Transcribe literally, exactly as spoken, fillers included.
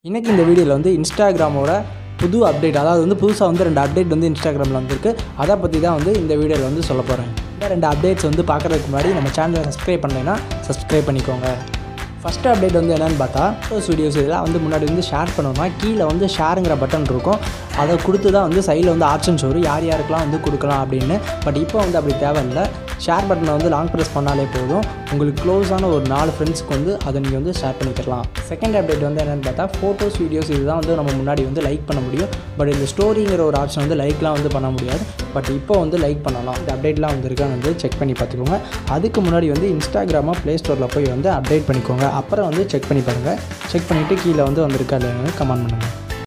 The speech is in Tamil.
இன்றைக்கி இந்த வீடியோவில் வந்து இன்ஸ்டாகிராமோட புது அப்டேட், அதாவது வந்து புதுசாக வந்து ரெண்டு அப்டேட் வந்து இன்ஸ்டாகிராமில் வந்திருக்கு. அதை பற்றி தான் வந்து இந்த வீடியோவில் வந்து சொல்ல போகிறேன். இந்த ரெண்டு அப்டேட்ஸ் வந்து பார்க்குறதுக்கு முன்னாடி நம்ம சேனலை சப்ஸ்கிரைப் பண்ணலைன்னா சப்ஸ்கிரைப் பண்ணிக்கோங்க. ஃபஸ்ட்டு அப்டேட் வந்து என்னென்னு பார்த்தா, ஃபோட்டோஸ் வீடியோஸ் இதெல்லாம் வந்து முன்னாடி வந்து ஷேர் பண்ணோம்னா கீழே வந்து ஷேருங்கிற பட்டன் இருக்கும். அதை கொடுத்து தான் வந்து சைடில் வந்து ஆப்ஷன்ஸ் வரும் யார் யாருக்கெல்லாம் வந்து கொடுக்கலாம் அப்படின்னு. பட் இப்போ வந்து அப்படி தேவையில்லை. ஷேர் பட்டனை வந்து லாங் ப்ரெஸ் பண்ணாலே போதும், உங்களுக்கு க்ளோஸான ஒரு நாலு ஃப்ரெண்ட்ஸ்க்கு வந்து அதை நீங்கள் வந்து ஷேர் பண்ணிக்கலாம். செகண்ட் அப்டேட் வந்து என்னென்னு பார்த்தா, ஃபோட்டோஸ் வீடியோஸ் இதுதான் வந்து நம்ம முன்னாடி வந்து லைக் பண்ண முடியும். பட் இந்த ஸ்டோரிங்கிற ஒரு ஆப்ஷன் வந்து லைக்லாம் வந்து பண்ண முடியாது. பட் இப்போ வந்து லைக் பண்ணலாம். இந்த அப்டேட்லாம் வந்து இருக்கான்னு வந்து செக் பண்ணி பார்த்துக்கோங்க. அதுக்கு முன்னாடி வந்து இன்ஸ்டாகிராமாக ப்ளே ஸ்டோரில் போய் வந்து அப்டேட் பண்ணிக்கோங்க. அப்புறம் வந்து செக் பண்ணி பாருங்கள். செக் பண்ணிவிட்டு கீழே வந்து வந்திருக்கா இல்லைன்னு கமெண்ட் பண்ணுங்கள்.